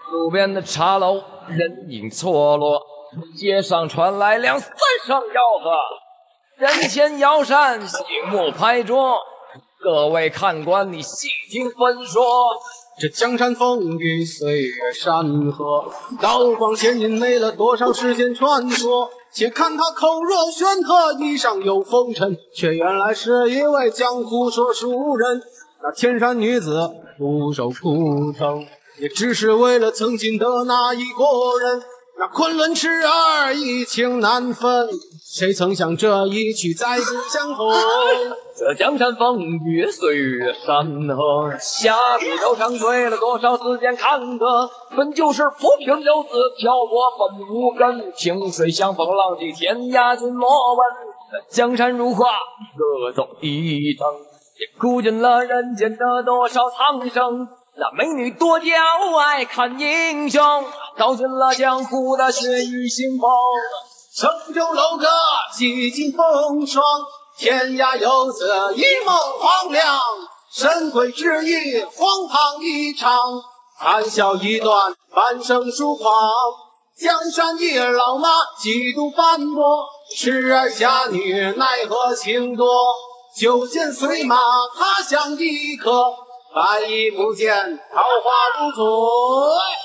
路边的茶楼人影错落，街上传来两三声吆喝，人前摇扇，醒目拍桌。各位看官，你细听分说。 这江山风雨岁月山河，刀光剑影没了多少时间传说。且看他口若悬河，衣上有风尘，却原来是一位江湖说书人。那天山女子独守孤城，也只是为了曾经的那一国人。那昆仑痴儿一情难分，谁曾想这一去再不相逢。 这江山风雨岁月山河，下笔都唱对了多少时间坎坷，本就是浮萍游子漂泊本无根，清水相逢浪迹天涯君莫问。江山如画各走一程，也哭尽了人间的多少苍生。那美女多娇爱看英雄，道尽了江湖的血雨腥风。 乘舟楼阁几经风霜，天涯游子一梦黄粱。神鬼之意荒唐一场，谈笑一段半生疏狂。江山一儿老马几度斑驳，痴儿侠女奈何情多。酒剑随马他乡一刻，百衣不见桃花如昨。